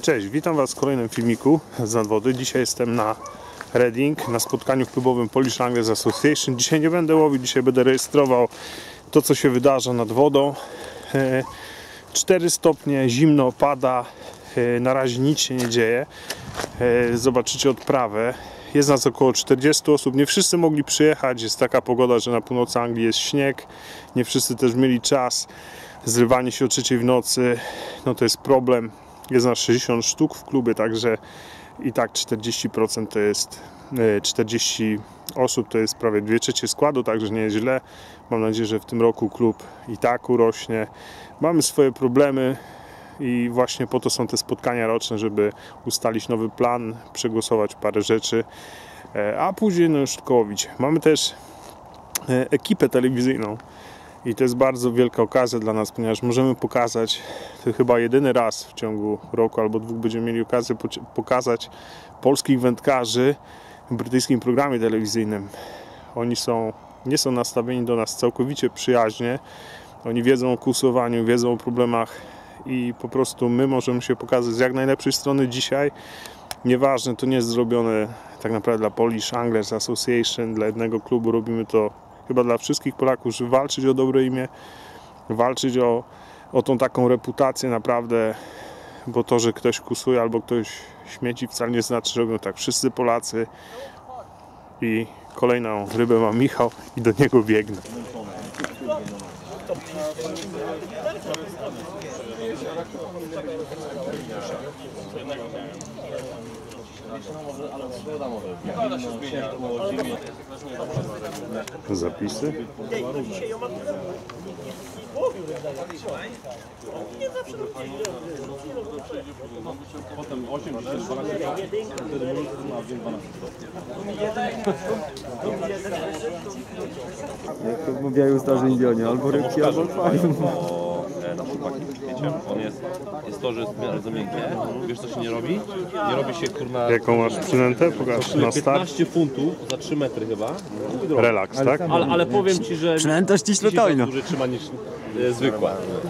Cześć, witam Was w kolejnym filmiku z nadwody. Dzisiaj jestem na Reading, na spotkaniu klubowym Polish Anglers Association. Dzisiaj nie będę łowił, dzisiaj będę rejestrował to, co się wydarza nad wodą. 4 stopnie, zimno, pada, na razie nic się nie dzieje. Zobaczycie odprawę. Jest nas około 40 osób, nie wszyscy mogli przyjechać, jest taka pogoda, że na północy Anglii jest śnieg, nie wszyscy też mieli czas. Zrywanie się o 3 w nocy, no to jest problem. Jest nas 60 sztuk w klubie, także i tak 40% to jest 40 osób, to jest prawie 2/3 składu, także nie jest źle. Mam nadzieję, że w tym roku klub i tak urośnie. Mamy swoje problemy i właśnie po to są te spotkania roczne, żeby ustalić nowy plan, przegłosować parę rzeczy, a później no już tylko łowić. Mamy też ekipę telewizyjną. I to jest bardzo wielka okazja dla nas, ponieważ możemy pokazać, to chyba jedyny raz w ciągu roku albo 2 będziemy mieli okazję pokazać polskich wędkarzy w brytyjskim programie telewizyjnym. Oni nie są nastawieni do nas całkowicie przyjaźnie. Oni wiedzą o kursowaniu, wiedzą o problemach i po prostu my możemy się pokazać z jak najlepszej strony dzisiaj. Nieważne, to nie jest zrobione tak naprawdę dla Polish Anglers Association, dla jednego klubu, robimy to chyba dla wszystkich Polaków, żeby walczyć o dobre imię, walczyć o tą taką reputację naprawdę, bo to, że ktoś kusuje albo ktoś śmieci, wcale nie znaczy, że robią tak wszyscy Polacy. I kolejną rybę ma Michał i do niego biegnę. Zapisy. Potem 8, 10, 12, wtedy mróz ma 12 stopni. Jak to mówiają starzy Indionie, albo rybki, albo fajne. Na chłopaki wiecie, on jest to, że jest bardzo miękkie. Wiesz co się nie robi? Nie robi się kurna... Jaką masz przynętę? Pokaż na start. 15 funtów za 3 metry chyba. Relaks, tak? Ale powiem Ci, że... Przynęta ściśle-tojna. Dłużej trzyma niż zwykła.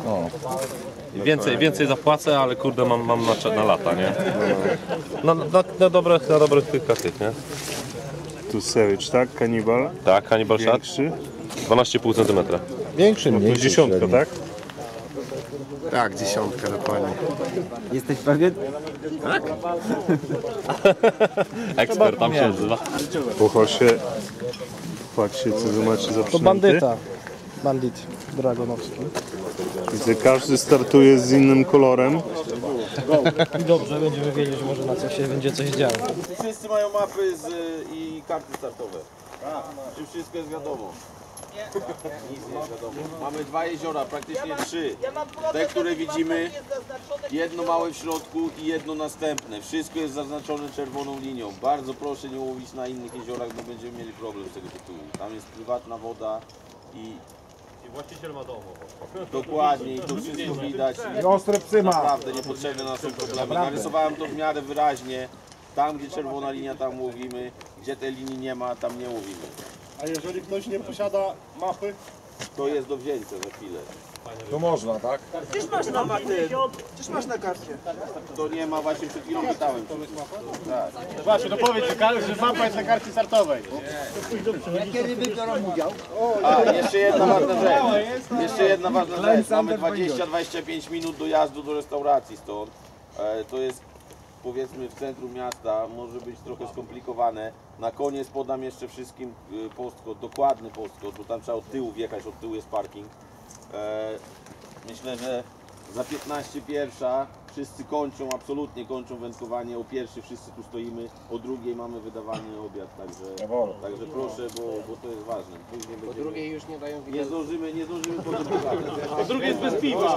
Więcej zapłacę, ale kurde mam na lata, nie? Na dobrych tych katych, nie? Tu Savage, tak? Kanibal. Tak, Hannibal Shad. Większy. 12,5 cm. Większy, To jest 10, tak? Tak, 10 dokładnie. Jesteś pewien? Ekspert tam się nazywa. Pochwal się. Patrzcie, co wy macie za To przynęty. bandyta. Bandit dragonowski. Widzę, każdy startuje z innym kolorem. I dobrze, będziemy wiedzieć może na co się będzie coś działo. Wszyscy mają mapy i karty startowe. Czy wszystko jest wiadomo? Nic nie jest wiadomo. Mamy 2 jeziora, praktycznie 3. Te, które widzimy, jedno małe w środku i jedno następne. Wszystko jest zaznaczone czerwoną linią. Bardzo proszę nie łowić na innych jeziorach, bo będziemy mieli problem z tego tytułu. Tam jest prywatna woda i Właściciel ma dom. dokładnie i to wszystko widać. Ostre psy ma. Naprawdę niepotrzebne nas są problemy. Narysowałem to w miarę wyraźnie. Tam, gdzie czerwona linia, tam łowimy. Gdzie tej linii nie ma, tam nie łowimy. A jeżeli ktoś nie posiada mapy, To jest do wzięcia za chwilę. to można, tak? To nie ma, właśnie przed chwilą pytałem. Właśnie, to powiedz, że mapa jest na karcie startowej. A, jeszcze jedna ważna rzecz. Jeszcze jedna ważna rzecz. Mamy 20-25 minut dojazdu do restauracji stąd. To jest, powiedzmy, w centrum miasta, może być trochę skomplikowane. Na koniec podam jeszcze wszystkim postkod, dokładny postkod, bo tam trzeba od tyłu wjechać, od tyłu jest parking. Myślę, że za 15 pierwsza wszyscy kończą, absolutnie kończą wędkowanie. O pierwszej wszyscy tu stoimy, o drugiej mamy wydawany obiad, także proszę, bo to jest ważne. Później po drugiej już nie dają nie zdążymy po A drugie jest bez piwa.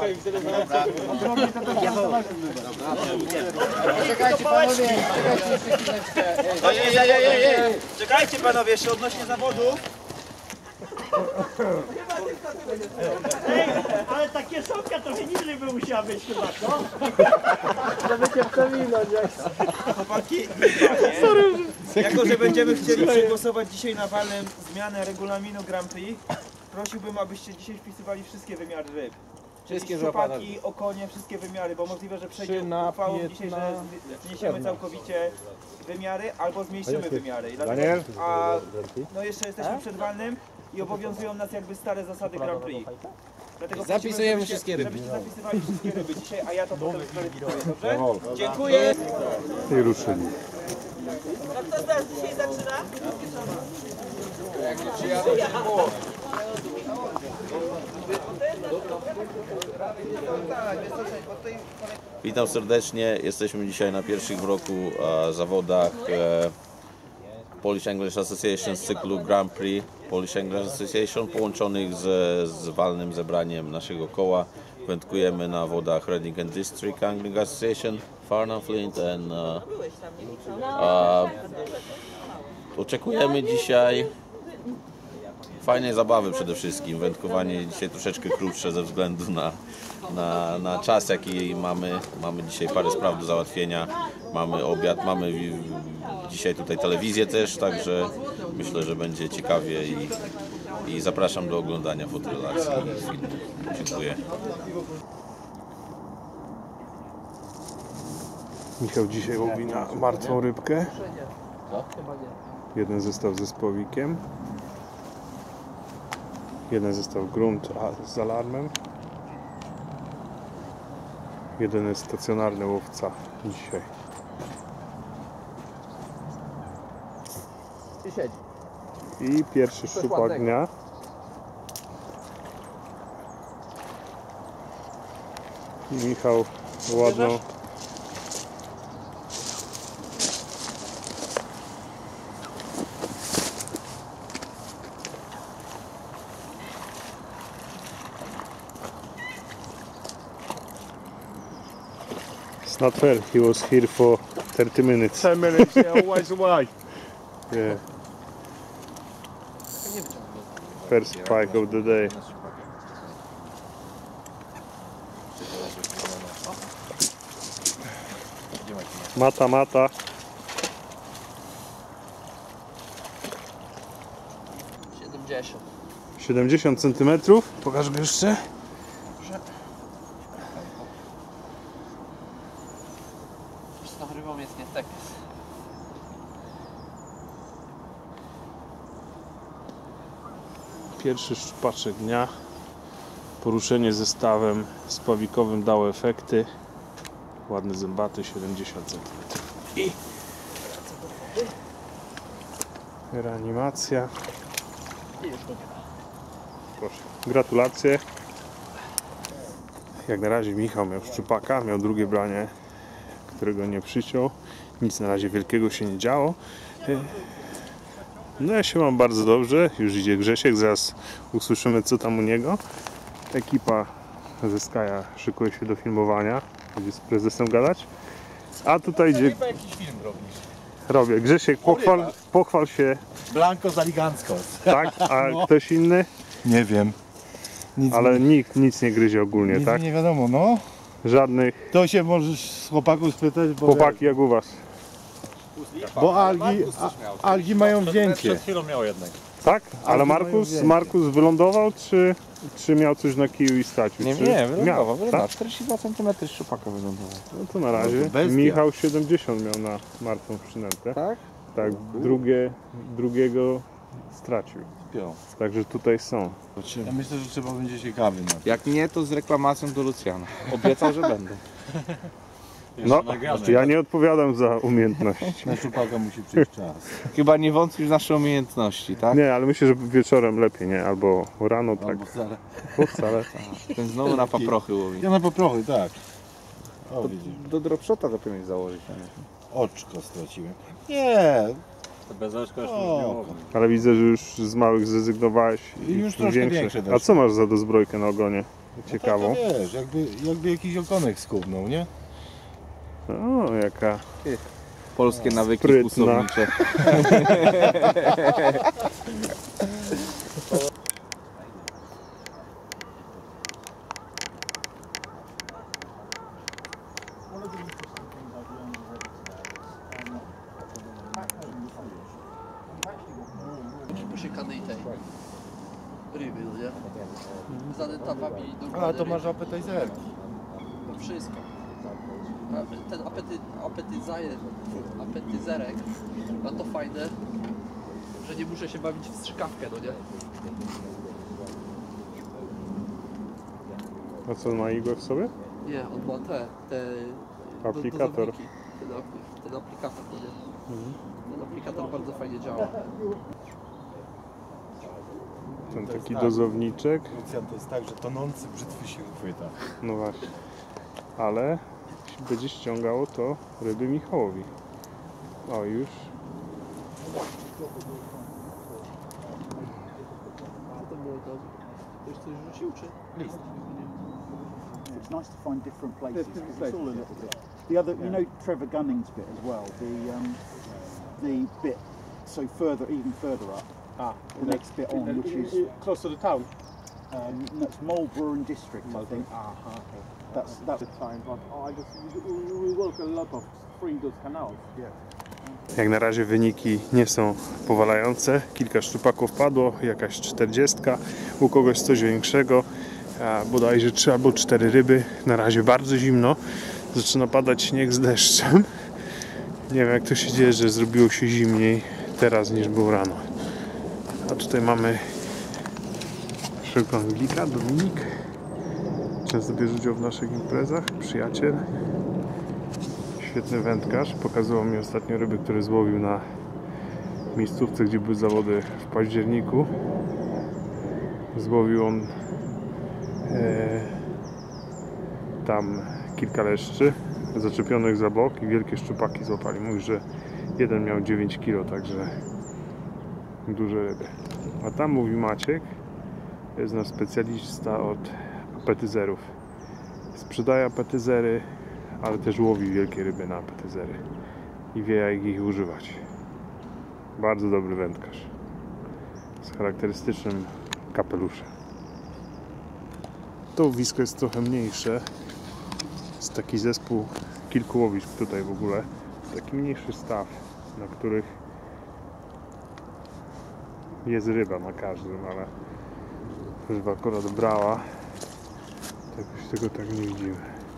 Czekajcie panowie, Czekajcie panowie, jeszcze odnośnie zawodów. Ale ta kieszonka trochę niżej by musiała być chyba, co? Żeby cię przewinąć. Chłopaki, jako że będziemy chcieli przegłosować dzisiaj na walnym zmianę regulaminu Grand Prix, prosiłbym, abyście dzisiaj wpisywali wszystkie wymiary ryb. Wszystkie szczupaki, okonie, wszystkie wymiary, bo możliwe, że przejdzie uchwałą dzisiaj, że zniesiemy całkowicie wymiary albo zmniejszymy wymiary. Dlatego, a no jeszcze jesteśmy przed walnym i obowiązują nas jakby stare zasady Grand Prix. Dlatego zapisujemy wszystkie ryby. Żebyście zapisywali wszystkie ryby dzisiaj, a ja to potem zweryfikuję, dobrze? Dziękuję! I ruszyli. A kto z nas dzisiaj zaczyna? Witam serdecznie. Jesteśmy dzisiaj na pierwszych w roku zawodach Polish Anglers Association z cyklu Grand Prix Polish Anglers Association połączonych z walnym zebraniem naszego koła. Wędkujemy na wodach Reading and District Angling Association, Farnham Flint and oczekujemy dzisiaj fajnej zabawy przede wszystkim. Wędkowanie dzisiaj troszeczkę krótsze ze względu na czas, jaki mamy. Mamy dzisiaj parę spraw do załatwienia. Mamy obiad, mamy dzisiaj tutaj telewizję też, także myślę, że będzie ciekawie i zapraszam do oglądania fotorelacji i filmu. Dziękuję. Michał dzisiaj łowi na martwą rybkę. Jeden zestaw ze spowikiem. Jeden zestaw grunt z alarmem. Jeden jest stacjonarny łowca dzisiaj. I pierwszy szczupak dnia. I Michał ładną. It's not fair, he was here for 30 minutes. 10 minutes, yeah, always away. Yeah. First pike of the day. Mata. 70 cm. Pokaż go jeszcze. Z tą rybą jest niestety. Pierwszy szczupaczek dnia. Poruszenie zestawem spławikowym dało efekty. Ładny zębaty, 70 cm. I reanimacja. Proszę. Gratulacje. Jak na razie Michał miał szczupaka, miał drugie branie, którego nie przyciął. Nic na razie wielkiego się nie działo. No ja się mam bardzo dobrze. Już idzie Grzesiek, zaraz usłyszymy co tam u niego. Ekipa ze Skaja szykuje się do filmowania. Będzie z prezesem gadać. A tutaj idzie... Chyba jakiś film robisz. Robię. Grzesiek, pochwal się. Blanko z Aligancko. Tak? A ktoś inny? Nie wiem. Nic Ale nikt nic nie gryzie ogólnie, nic tak? nie wiadomo, no. Żadnych. To się możesz z chłopaków spytać, bo, Chłopaki jak u was? bo algi mają zdjęcie. chwilą miał jednak. Tak? Ale mają zdjęcie. Markus wylądował, czy miał coś na kiju i stracił? Nie, Czy wylądował, tak? 42 cm szczupaka wylądował. No to na razie. to bestia. Michał 70 miał na martwą przynętę. Tak? Tak, drugiego stracił. Także tutaj są. Ja myślę, że trzeba będzie ciekawy. No. Jak nie, to z reklamacją do Lucjana. Obiecał, że będę. No, ja nie odpowiadam za umiejętność. Na szczupaka musi przyjść czas. Chyba nie wątpisz w nasze umiejętności, tak? Nie, ale myślę, że wieczorem lepiej, nie? Albo rano, tak. Albo wcale. Bo wcale. Ten znowu na paprochy łowi. Ja na poprochy, tak. O, widzisz. Do dropshota to powinieneś założyć. Oczko straciłem. Nie, Bez oczka już o, Ale widzę, że już z małych zrezygnowałeś I już troszkę większe też. A co masz za dozbrojkę na ogonie? Ciekawą. to wiesz, jakby jakiś okonek skubnął, nie? O, jaka. Polskie nawyki Sprytna. kłusownicze. ryby, no nie? Z zanętawami do Ale to masz appetizerki. no wszystko. Ten apetyzerek ma to fajne, że nie muszę się bawić w strzykawkę, no nie? A co, ma igłę w sobie? Nie, on ma te Aplikator. dozowniki. Ten aplikator, no nie? Ten aplikator bardzo fajnie działa. Ten taki dozowniczek. To jest tak, że tonący brzytwy się chwyta. No właśnie. Ale jeśli będzie ściągało to ryby Michałowi. O, już. Co to było tam? Ktoś coś rzucił, czy? List. It's nice to find different places. It's all a little bit. The other, you know, Trevor Gunning's bit as well. The bit so even further up. The next bit on, which is close to the town. That's Marlborough District, I think. Okay. That's the time, but I just we work a lot of freeing those canals. Yeah. Jak na razie wyniki nie są powalające. Kilka szczupaków padło, jakaś 40, u kogoś coś większego. A bodajże 3 albo 4 ryby. Na razie bardzo zimno. Zaczyna padać śnieg z deszczem. Nie wiem, jak to się dzieje, że zrobiło się zimniej teraz niż było rano. A tutaj mamy naszego Anglika, Dominik. Często bierze udział w naszych imprezach. Przyjaciel. Świetny wędkarz. Pokazywał mi ostatnio ryby, które złowił na miejscówce, gdzie były zawody w październiku. Złowił on tam kilka leszczy zaczepionych za bok i wielkie szczupaki złapali. Mówi, że jeden miał 9 kg, także duże ryby. A tam, mówi Maciek, jest nasz specjalista od apetyzerów. Sprzedaje apetyzery, ale też łowi wielkie ryby na apetyzery i wie, jak ich używać. Bardzo dobry wędkarz z charakterystycznym kapeluszem. To łowisko jest trochę mniejsze. Jest taki zespół kilku łowisk tutaj w ogóle. Taki mniejszy staw, na których jest ryba na każdym, ale ryba akurat brała. To jakoś tego tak nie widzimy.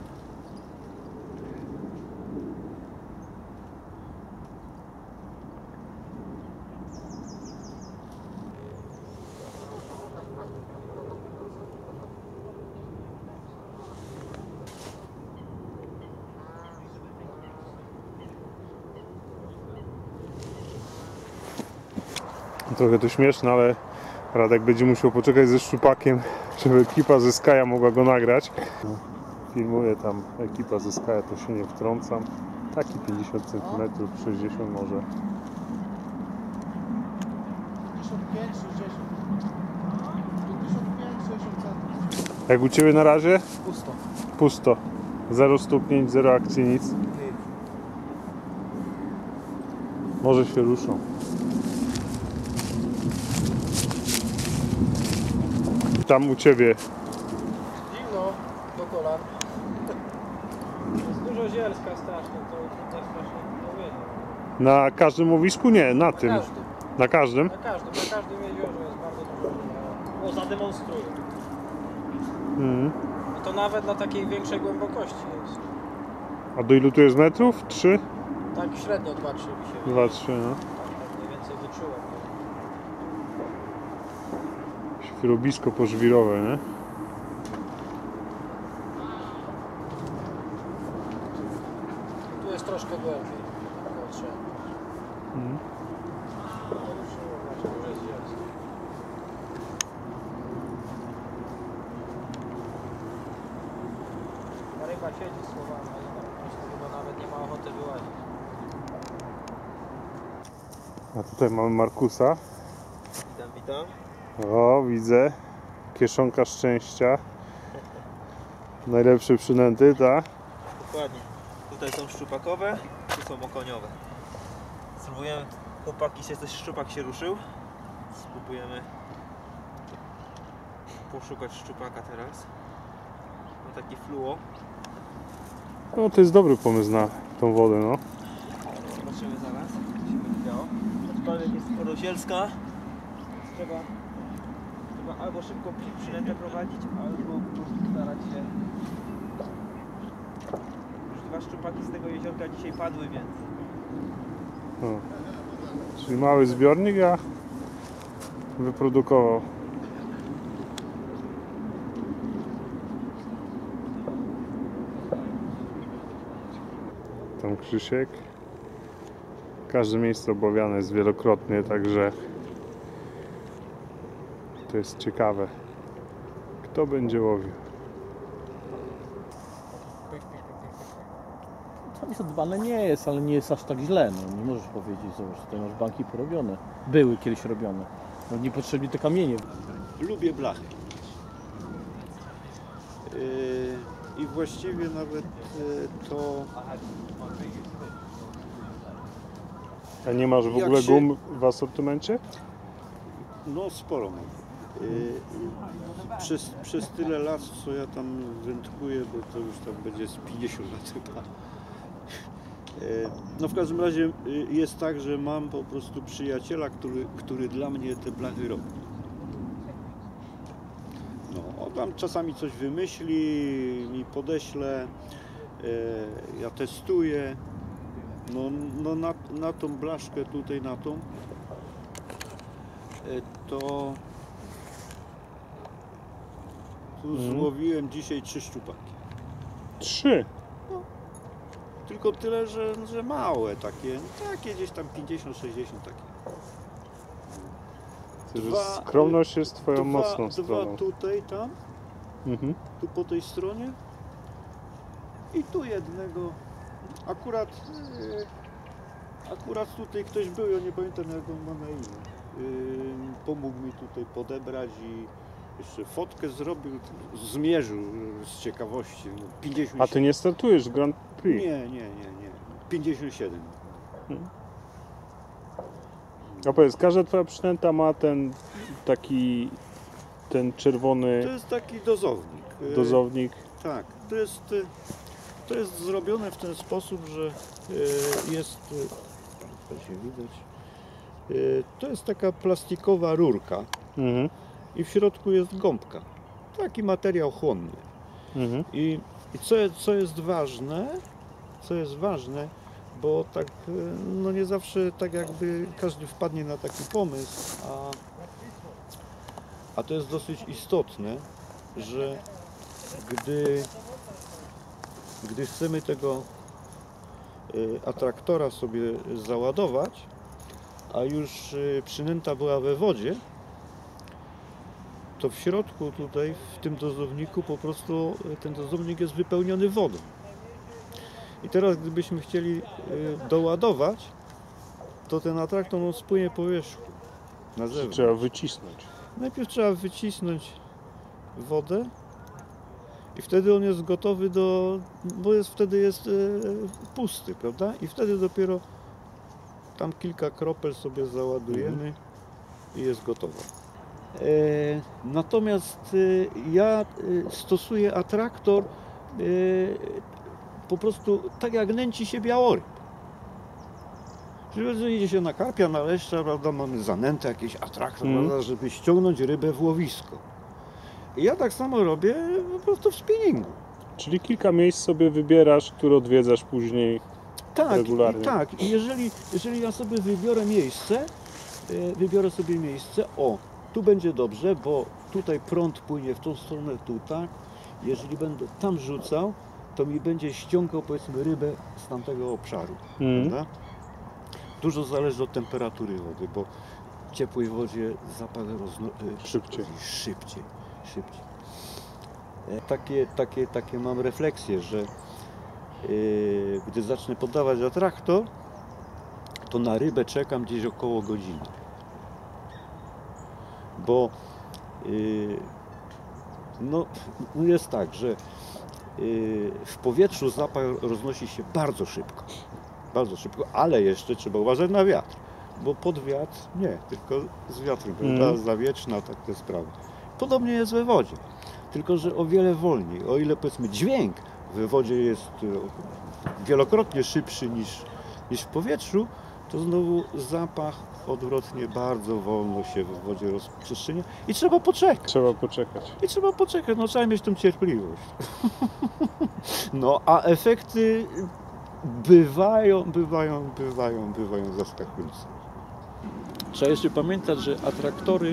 Trochę to śmieszne, ale Radek będzie musiał poczekać ze szczupakiem, żeby ekipa ze Skaja mogła go nagrać. Filmuję tam ekipa ze Skaja, to się nie wtrącam. Taki 50 cm, 60 może. 55, 60. 55, 60 cm. Jak u Ciebie na razie? Pusto. Pusto. 0 stuknięć, 0 akcji, nic. Może się ruszą. Tam u Ciebie. Zimno do kolan. Jest dużo zielska strasznie, to też strasznie nie wiedzie. Na każdym łowisku? Nie, na tym. Każdy. Na każdym? Na każdym jeziorze jest bardzo dużo ziela. O, zademonstruję. I to nawet na takiej większej głębokości jest. A do ilu tu jest metrów? 3? Tak średnio 2-3 mi się 2-3, no. tak mniej więcej wyczułem. Świrobisko pożwirowe, nie? Tu jest troszkę głębiej. Około 3. To już jest zielsko. Ta ryba siedzi słowami, ale chyba nawet nie ma ochoty wyłazić. A tutaj mamy Markusa. Witam, witam. O, widzę. Kieszonka szczęścia. Najlepsze przynęty, tak? Dokładnie. Tutaj są szczupakowe, tu są okoniowe. Spróbujemy, chłopaki się, coś szczupak się ruszył. Spróbujemy poszukać szczupaka teraz. No taki fluo. No to jest dobry pomysł na tą wodę, no. Zobaczymy zaraz, co się będzie działo. Aczkolwiek jest sporo zielska, więc trzeba trzeba albo szybko przynętę prowadzić, albo po prostu starać się. Już 2 szczupaki z tego jeziorka dzisiaj padły, więc O. Czyli mały zbiornik, a wyprodukował. Tam Krzysiek. Każde miejsce obawiane jest wielokrotnie, także to jest ciekawe, kto będzie łowił. Tam zadbane nie jest, ale nie jest aż tak źle, no nie możesz powiedzieć, zobacz, tutaj masz banki porobione. Były kiedyś robione. No niepotrzebnie te kamienie. Lubię blachy. I właściwie nawet to... A nie masz w ogóle gum w asortymencie? No sporo mam. Przez tyle lat, co ja tam wędkuję, bo to już tam będzie z 50 lat chyba. No w każdym razie jest tak, że mam po prostu przyjaciela, który dla mnie te blachy robi. No, on tam czasami coś wymyśli, mi podeśle, ja testuję. No na tą blaszkę tutaj, na tą, to tu złowiłem dzisiaj 3 szczupaki. 3? No, tylko tyle, że małe takie, takie gdzieś tam 50-60 takie. Skromność jest twoją mocną stroną. 2 tutaj, tam, tu po tej stronie i tu jednego. Akurat tutaj ktoś był, ja nie pamiętam jak on ma na imię. Pomógł mi tutaj podebrać i jeszcze fotkę zrobił, zmierzył z ciekawości. 57. A ty nie startujesz w Grand Prix? Nie. 57. A powiedz, każda twoja przynęta ma ten czerwony... To jest taki dozownik. Dozownik. Tak, to jest zrobione w ten sposób, że jest, widać, to jest taka plastikowa rurka i w środku jest gąbka. Taki materiał chłonny. I co jest ważne, bo tak, no nie zawsze tak jakby każdy wpadnie na taki pomysł, a to jest dosyć istotne, że gdy chcemy tego atraktora sobie załadować, a już przynęta była we wodzie, to w środku tutaj, w tym dozowniku, po prostu ten dozownik jest wypełniony wodą. I teraz gdybyśmy chcieli doładować, to ten atraktor on spłynie po wierzchu, na zewnątrz. Trzeba wycisnąć. Najpierw trzeba wycisnąć wodę i wtedy on jest gotowy bo wtedy jest pusty, prawda? I wtedy dopiero tam kilka kropel sobie załadujemy i jest gotowa. Natomiast ja stosuję atraktor po prostu tak jak nęci się białoryb. Czyli idzie się na karpia, na leszcza, prawda, mamy zanętę, jakiś atraktor, prawda, żeby ściągnąć rybę w łowisko. I ja tak samo robię po prostu w spinningu. Czyli kilka miejsc sobie wybierasz, które odwiedzasz później regularnie. Tak, i jeżeli ja sobie wybiorę sobie miejsce, tu będzie dobrze, bo tutaj prąd płynie w tą stronę, tu tak. Jeżeli będę tam rzucał, to mi będzie ściągał, powiedzmy, rybę z tamtego obszaru, prawda? Dużo zależy od temperatury wody, bo w ciepłej wodzie zapach szybciej. Takie mam refleksje, że gdy zacznę podawać atraktor, to na rybę czekam gdzieś około godziny. Bo no jest tak, że w powietrzu zapach roznosi się bardzo szybko, ale jeszcze trzeba uważać na wiatr, bo pod wiatr nie, tylko z wiatrem, prawda? Zawietrzna, tak te sprawy. Podobnie jest we wodzie, tylko że o wiele wolniej. O ile powiedzmy dźwięk we wodzie jest wielokrotnie szybszy niż w powietrzu, to znowu zapach odwrotnie bardzo wolno się w wodzie rozprzestrzenia i trzeba poczekać. Trzeba poczekać. I trzeba poczekać, no trzeba mieć tą cierpliwość. No a efekty bywają zaskakujące. Trzeba jeszcze pamiętać, że atraktory,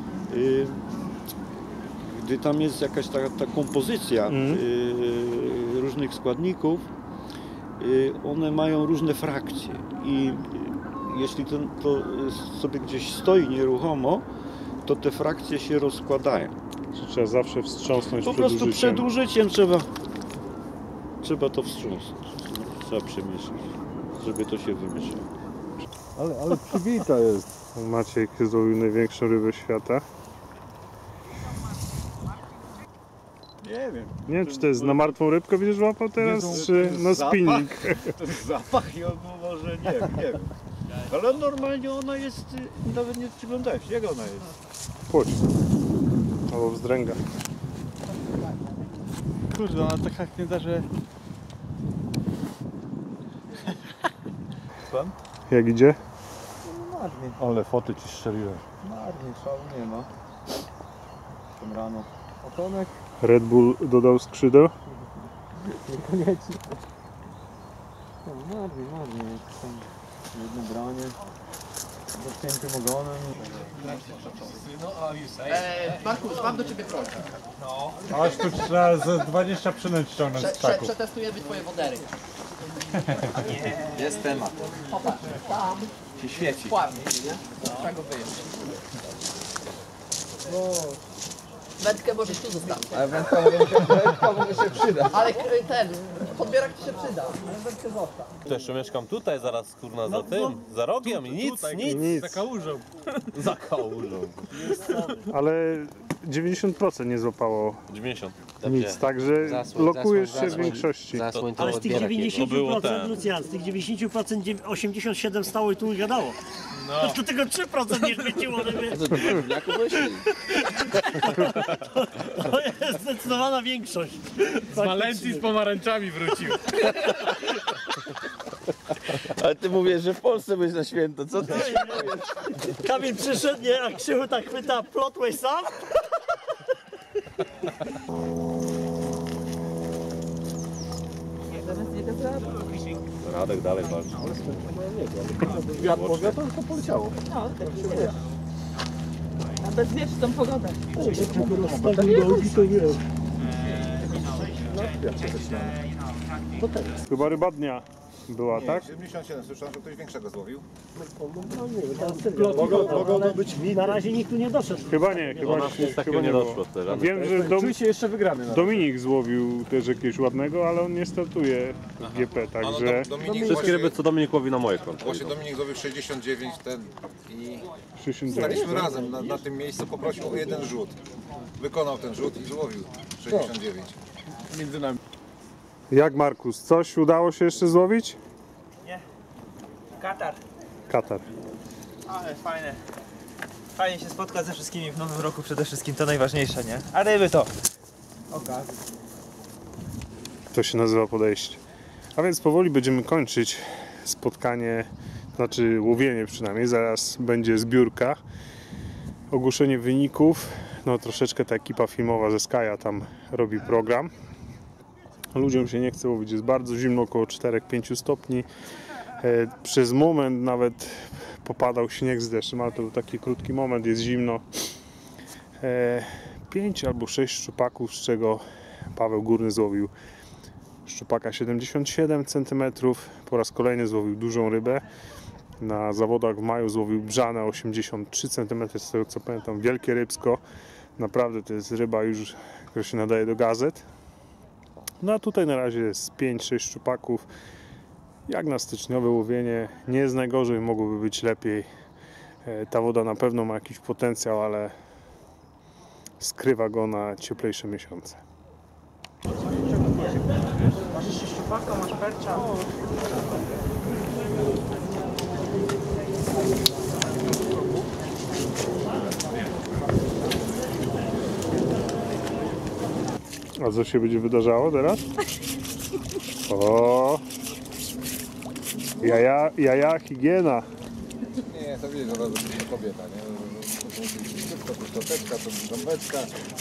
gdy tam jest jakaś ta kompozycja różnych składników, one mają różne frakcje i jeśli to sobie gdzieś stoi nieruchomo, to te frakcje się rozkładają. Czy trzeba zawsze wstrząsnąć Po prostu przed użyciem trzeba to wstrząsnąć. Trzeba przemieszać, żeby to się wymieszało. Ale przybita jest. Maciek złowił największą rybę świata. Nie wiem. Nie wiem, czy to jest na martwą rybkę będziesz łapał teraz, czy na spinning? Zapach i on może nie wiem. Ale normalnie ona jest, nawet nie przyglądałem się, jak ona jest. Płoć. Albo wzdręga. Kurde, ona tak chachnięta, że... Pan? Jak idzie? No marnie. Ale foty ci strzeliłem. Marnie, szału nie ma. Tam rano. Okonek? Red Bull dodał skrzydeł? Niekoniecznie. No marnie. Jedno branie. Zaciętym ogonem. Markus, mam do ciebie prośbę. No. Aż tu trzeba ze 20 przynęt ściągnąć z czaku. Przetestujemy twoje wodery. Jest temat. Popatrz, tam Się świeci. pławnie, nie? Trzeba go wyjąć. Wędkę możesz tu zostawić. Ale wędka może się przyda. Ale ten, podbierak ci się przyda. Ale wędkę zostaw. To jeszcze mieszkam tutaj, zaraz kurna za tym, za rogiem i nic. Nic. Za kałużą. Za kałużą. Ale 90% nie złapało 90. nic, także lokujesz się w większości. Ale z tych 90% Lucjan, z tych 90% 87 stało i tu nie gadało. No. To tylko 3% nie świeciło. To jest zdecydowana większość. Z Walencji z pomarańczami wrócił. Ale ty mówisz, że w Polsce być na święto, co ty? Kamil przyszedł, nie, a Krzychu tak chwyta, plotłeś sam? Radek dalej walczy. Wiatr to poleciało. No, tak się na bezwieczną pogodę. Chyba ryba dnia była, tak? 77, słyszałem, że ktoś większego złowił. No nie wiem, mogą być. Na razie nikt tu nie doszedł. Chyba nie, chyba nie doszło. Wiem, że Czuj się jeszcze wygrany. Dominik złowił też jakiegoś ładnego, ale on nie startuje w GP, także... Wszystkie ryby co Dominik łowi na moje konto. Właśnie Dominik złowił 69 i 69, staliśmy tak? razem na tym miejscu, poprosił o jeden rzut. Wykonał ten rzut i złowił 69. Między nami. Jak Markus, coś udało się jeszcze złowić? Nie. Katar. Katar. Ale fajne. Fajnie się spotkać ze wszystkimi w nowym roku przede wszystkim, to najważniejsze, nie? A ryby to okazja. To się nazywa podejście. A więc powoli będziemy kończyć spotkanie, znaczy łowienie przynajmniej. Zaraz będzie zbiórka, ogłoszenie wyników. No troszeczkę ta ekipa filmowa ze Skaja tam robi program. Ludziom się nie chce łowić, jest bardzo zimno, około 4-5 stopni. Przez moment nawet popadał śnieg z deszczem, ale to był taki krótki moment, jest zimno. 5 albo 6 szczupaków, z czego Paweł Górny złowił szczupaka 77 cm. Po raz kolejny złowił dużą rybę. Na zawodach w maju złowił brzanę 83 cm, z tego co pamiętam, wielkie rybsko. Naprawdę to jest ryba już, która się nadaje do gazet. No a tutaj na razie jest 5-6 szczupaków. Jak na styczniowe łowienie nie jest najgorzej, mogłoby być lepiej. Ta woda na pewno ma jakiś potencjał, ale skrywa go na cieplejsze miesiące. Masz jeszcze szczupaka, masz percza. A co się będzie wydarzało teraz? O! Jaja, higiena. Nie, to wiesz, że to kobieta, nie? To musi być szybko, to szczoteczka, to gąbeczka.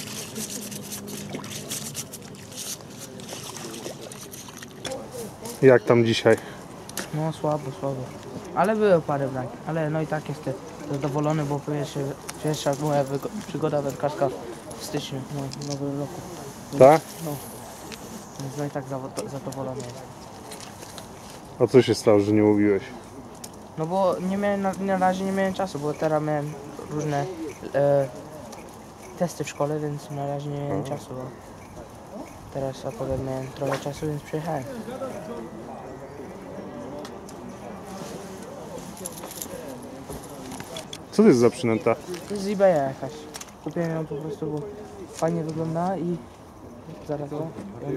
Jak tam dzisiaj? No słabo. Ale były parę brań. Ale no i tak jestem zadowolony, bo pierwsza moja przygoda wędkarska w styczniu, w nowym roku. Tak? No. Więc no i tak zadowolony jestem. A co się stało, że nie mówiłeś? No bo nie miałem, na razie nie miałem czasu, bo teraz miałem różne testy w szkole, więc na razie nie miałem czasu. Teraz akurat miałem trochę czasu, więc przyjechałem. Co to jest za przynęta? To jest z eBaya jakaś. Kupiłem ją po prostu, bo fajnie wygląda i zaraz to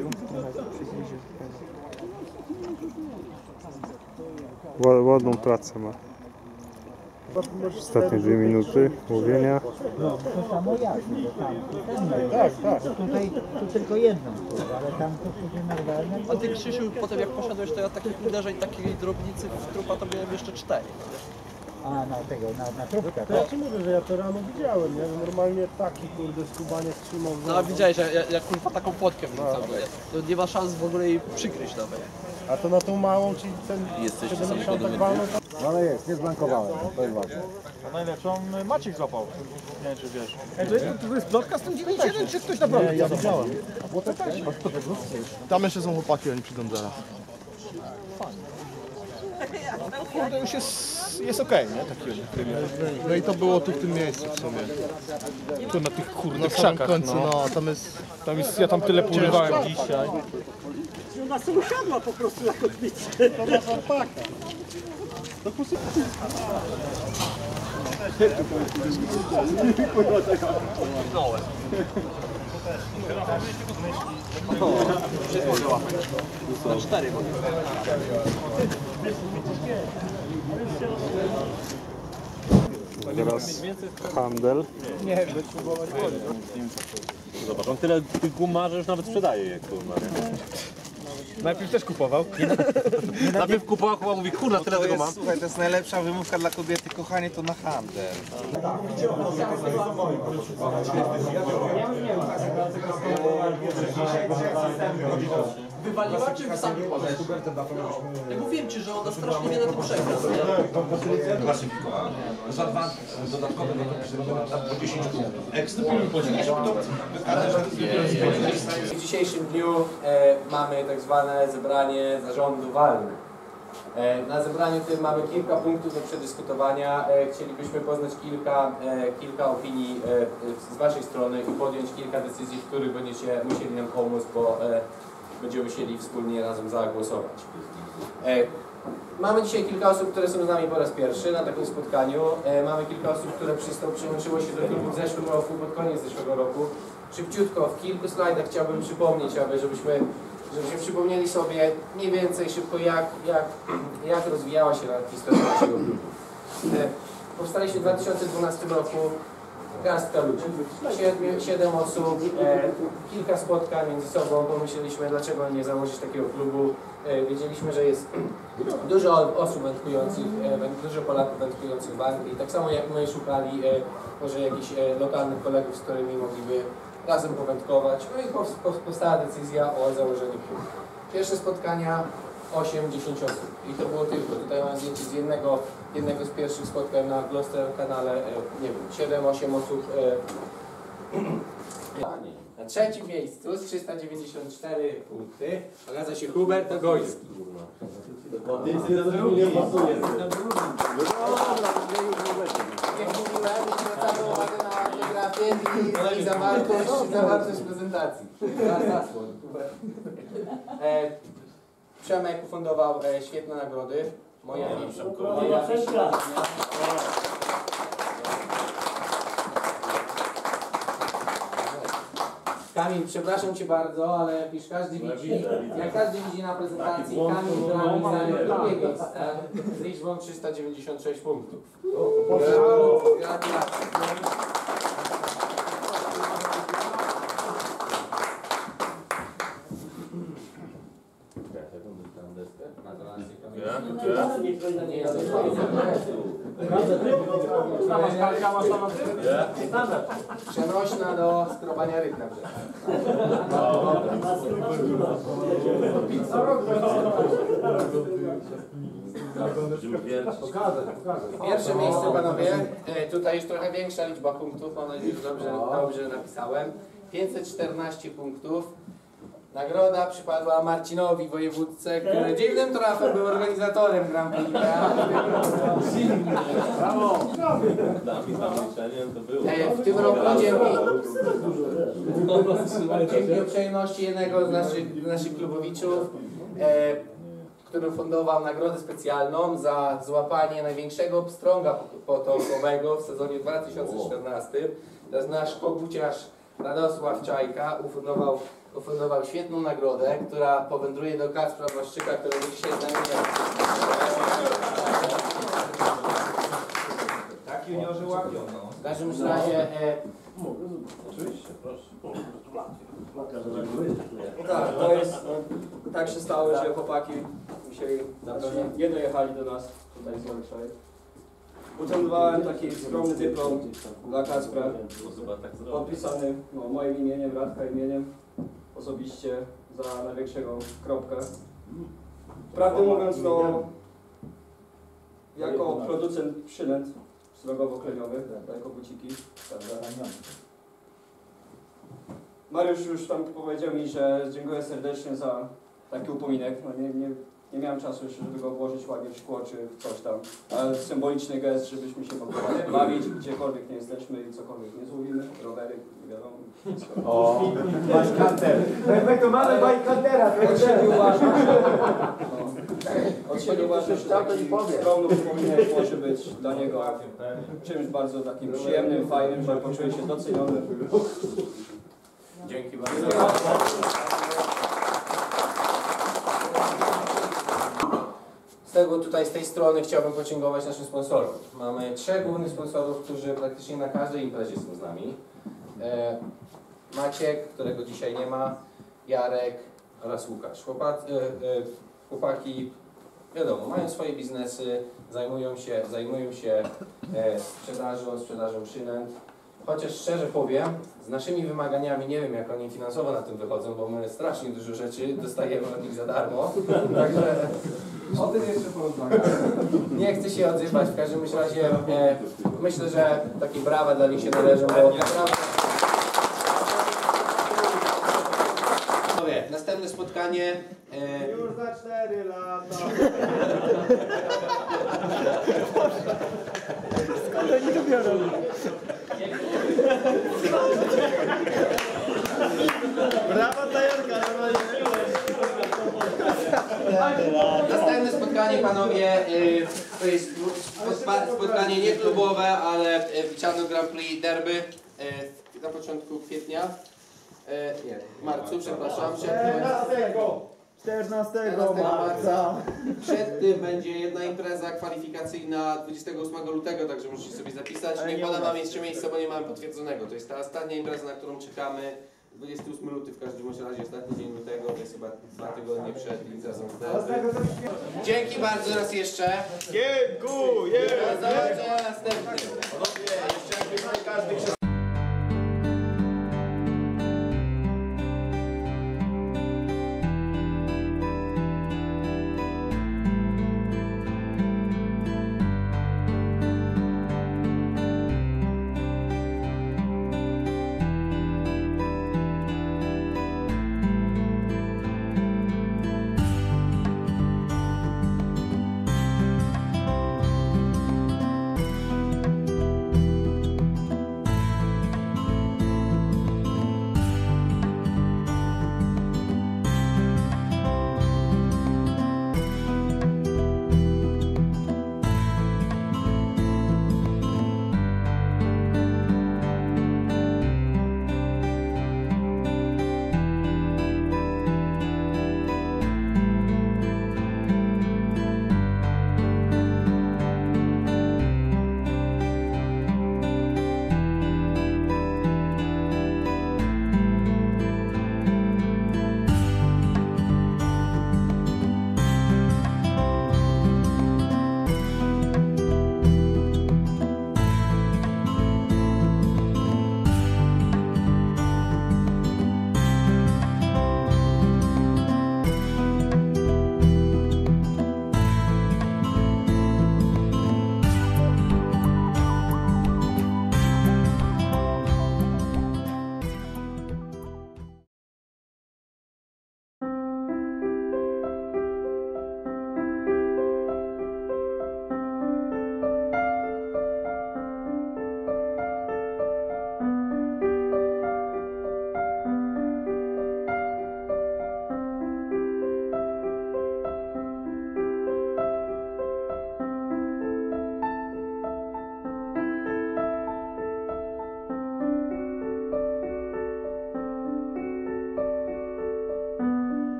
Ładną pracę ma. Ostatnie 2 minuty łowienia. No, to samo jak, tak. Tutaj tu tylko jedną, ale tam to będzie normalne. A ty, Krzysiu, potem jak poszedłeś, to ja takich uderzeń, takiej drobnicy w trupa to miałem jeszcze 4. A, na trupkę, To ja ci mówię, że ja to rano widziałem, nie? Że normalnie taki kurde skubaniec trzymał. No a widziałeś, jak kurwa taką płotkę wrzucam, to nie ma szans w ogóle jej przykryć nawet. A to na tą małą, czyli ten 70 tak walną. No ale jest, nie zblankowałem, to jest ważne. A najlepszą Maciek złapał. Nie wiem, czy wiesz. To jest plotka z tym 9-1, czy ktoś naprawdę? Nie, ja widziałem. A było to też? Tam jeszcze są chłopaki, oni przyjdą zaraz. To już jest okej, nie? Taki no i to było tu w tym miejscu w sumie. Tu na tych kurde krzakach, końcu, ja tam tyle pływałem dzisiaj. Ona sobie usiadła po prostu na kotwicy. To ma farpaka. Na 4 bo Teraz handel. Nie, będę próbować wody. Zobacz, on tyle tych gum ma, że już nawet sprzedaje je, kurwa, nie? Najpierw też kupował. Najpierw kupował, chyba mówi, kurwa, tyle tego mam. Słuchaj, to jest najlepsza wymówka dla kobiety, kochanie, to na handel. wywaliła, czy wy sami powiesz? Ja mówiłem ci, że ona strasznie mnie na tym przegra. Za 2 dodatkowe po 10 punktów. Ekstremalnie podzielić, żeby to wykazać, że w dzisiejszym dniu mamy tak zwane zebranie zarządu walny. Na zebraniu tym mamy kilka punktów do przedyskutowania. Chcielibyśmy poznać kilka opinii z Waszej strony i podjąć kilka decyzji, w których będziecie musieli nam pomóc, bo będziemy musieli wspólnie razem zagłosować. Mamy dzisiaj kilka osób, które są z nami po raz pierwszy na takim spotkaniu. Mamy kilka osób, które przyłączyło się do klubu w zeszłym roku, pod koniec zeszłego roku. Szybciutko, w kilku slajdach chciałbym przypomnieć, żebyśmy przypomnieli sobie mniej więcej szybko, jak rozwijała się historia naszego klubu. Powstaliśmy w 2012 roku, garstka ludzi, 7 osób, kilka spotkań między sobą, pomyśleliśmy, dlaczego nie założyć takiego klubu. Wiedzieliśmy, że jest dużo osób wędkujących, dużo Polaków wędkujących w Anglii, tak samo jak my szukali może jakichś lokalnych kolegów, z którymi mogliby razem powędkować. No i powstała decyzja o założeniu klubu. Pierwsze spotkania 8-10 osób i to było tylko. Tutaj mam zdjęcie z jednego z pierwszych spotkań na Gloucester kanale, nie wiem, 7-8 osób. Na trzecim miejscu z 394 punkty okazał się Hubert Gojski. Jak mówiłem, zwracamy uwagę na geografię i zawartość prezentacji. Przemek ufundował świetne nagrody. Moja Kamil, przepraszam Cię bardzo, ale jak każdy widzi na prezentacji, Kamil zajął drugie miejsce z liczbą 396 punktów. Gratulacje. Przenośna do skrobania ryb na przykład. Pierwsze miejsce, panowie. Tutaj już trochę większa liczba punktów, mam nadzieję, że dobrze napisałem. 514 punktów. Nagroda przypadła Marcinowi Wojewódce, który dziwnym trafem był organizatorem Grand Prix. Brawo! W tym roku dzięki uprzejmości jednego z naszych klubowiczów, który fundował nagrodę specjalną za złapanie największego pstrąga potonkowego w sezonie 2014. To jest nasz koguciarz Radosław Czajka, ufundował świetną nagrodę, która powędruje do Kacpra Błaszczyka, którego dzisiaj z nami jest. Tak juniorzy łapią, no. W każdym razie... Oczywiście, proszę. Tak, to jest, tak się stało, że chłopaki musieli, nie dojechali do nas tutaj z Yorkshire. Utrzymywałem taki skromny dyplom dla Kacpra, podpisany moim imieniem, Radka imieniem, osobiście za największego kropkę. Prawdę mówiąc, no, jako producent przynęt srogowo-kleniowych, jako buciki, prawda? Mariusz już tam powiedział mi, że dziękuję serdecznie za taki upominek. No nie miałem czasu jeszcze, żeby go włożyć ładnie w szkło czy w coś tam, ale symboliczny gest, żebyśmy się mogli bawić, gdziekolwiek nie jesteśmy i cokolwiek nie złowimy, rowery, nie wiadomo. O, bajkanter. To mamy bajkantera. Od siebie uważam, że taki skromny upominek może być dla niego czymś bardzo takim przyjemnym, fajnym, że poczuje się doceniony. Dzięki bardzo. Z tej strony chciałbym podziękować naszym sponsorom. Mamy 3 głównych sponsorów, którzy praktycznie na każdej imprezie są z nami. Maciek, którego dzisiaj nie ma, Jarek oraz Łukasz. Chłopaki, wiadomo, mają swoje biznesy, zajmują się sprzedażą przynęt. Chociaż szczerze powiem, z naszymi wymaganiami nie wiem, jak oni finansowo na tym wychodzą, bo my strasznie dużo rzeczy dostajemy od nich za darmo. Także o tym jeszcze porozmawiamy. Nie chcę się odzywać, w każdym razie myślę, że takie brawa dla nich się należą, bo naprawdę... Następne spotkanie... Już za 4 lata. Skąd oni to biorą? Brawo Tajerka, Następne spotkanie, panowie, to jest spotkanie nie klubowe, ale Wiczano Grand Prix Derby na początku kwietnia. Nie, w marcu, przepraszam. 14 marca. Przed tym będzie jedna impreza kwalifikacyjna 28 lutego, także musicie sobie zapisać. Nie podam wam jeszcze miejsca, bo nie mamy potwierdzonego. To jest ta ostatnia impreza, na którą czekamy. 28 luty w każdym razie, ostatni dzień lutego, to jest chyba 2 tygodnie przed imprezą. Dzięki bardzo raz jeszcze. Dziękuję. Do zobaczenia następnym. Jeszcze jakby każdy